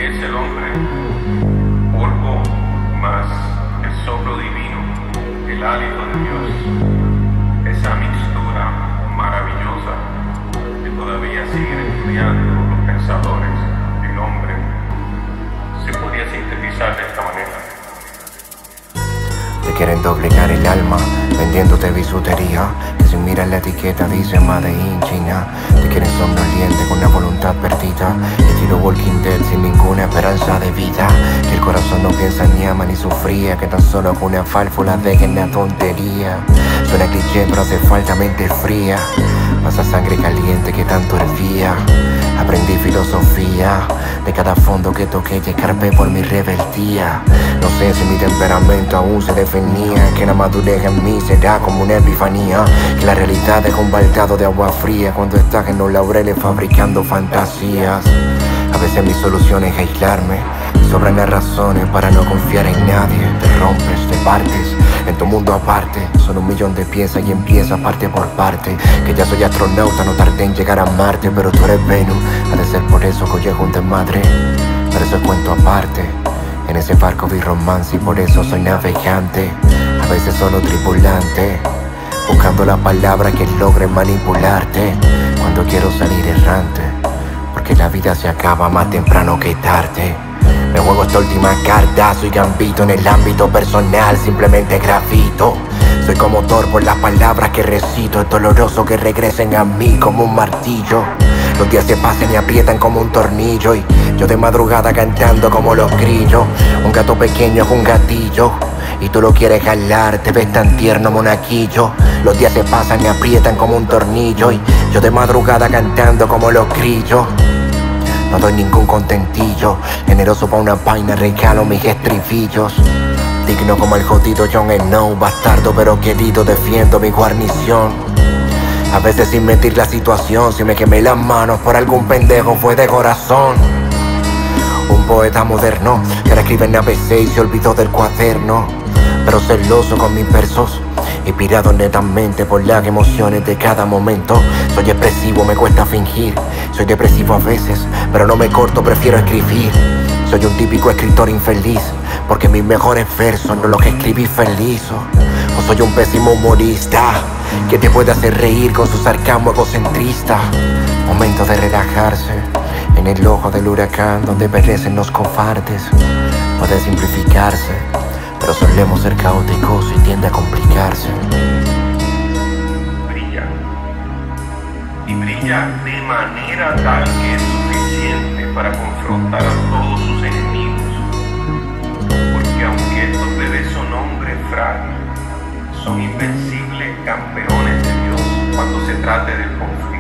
¿Qué es el hombre? Polvo más el soplo divino, el hálito de Dios. Esa mixtura maravillosa que todavía siguen estudiando los pensadores. El hombre se podría sintetizar de esta manera. Te quieren doblegar el alma, vendiéndote bisutería que sin mirar la etiqueta dice Made in China. Te quieren somnoliente con la voluntad perdida, estilo Walking Dead sin ninguna esperanza de vida. Que el corazón no piensa ni ama ni sufría, que tan solo con una fálfula dejen la tontería. Suena cliché pero hace falta mente fría, pasa sangre caliente que tanto hervía. Aprendí filosofía de cada fondo que toqué y escarpé por mi rebeldía. No sé si mi temperamento aún se definía, que la madurez en mí será como una epifanía, que la realidad es un baldado de agua fría cuando estás en los laureles fabricando fantasías. A veces mi solución es aislarme, sobran las razones para no confiar en nadie. Te rompes, te partes en tu mundo aparte, son 1.000.000 de piezas y empieza parte por parte. Que ya soy astronauta, no tardé en llegar a Marte, pero tú eres Venus, ha de ser por eso que hoy es un desmadre. Pero eso es cuento aparte, en ese barco vi romance y por eso soy navegante. A veces solo tripulante, buscando la palabra que logre manipularte cuando quiero salir errante, porque la vida se acaba más temprano que tarde. Me juego esta última carta, soy gambito en el ámbito personal, simplemente grafito. Soy como Thor por las palabras que recito, es doloroso que regresen a mí como un martillo. Los días se pasan y aprietan como un tornillo, y yo de madrugada cantando como los grillos. Un gato pequeño es un gatillo y tú lo quieres jalar, te ves tan tierno monaquillo. Los días se pasan y aprietan como un tornillo, y yo de madrugada cantando como los grillos. No doy ningún contentillo, generoso pa' una vaina regalo mis estribillos. Digno como el jodido Jon Snow, bastardo pero querido, defiendo mi guarnición. A veces sin mentir la situación, si me quemé las manos por algún pendejo fue de corazón. Un poeta moderno que ahora escribe en ABC y se olvidó del cuaderno, pero celoso con mis versos, inspirado netamente por las emociones de cada momento. Soy expresivo, me cuesta fingir, soy depresivo a veces, pero no me corto, prefiero escribir. Soy un típico escritor infeliz, porque mis mejores versos no los que escribí feliz. O soy un pésimo humorista que te puede hacer reír con su sarcasmo egocentrista. Momento de relajarse en el ojo del huracán donde perecen los cobardes. Puede simplificarse, pero solemos ser caóticos y tiende a complicarse. Brilla, y brilla de manera tal que es suficiente para confrontar a todos sus enemigos. Porque aunque estos bebés son hombres frágiles, son invencibles campeones de Dios cuando se trate del conflicto.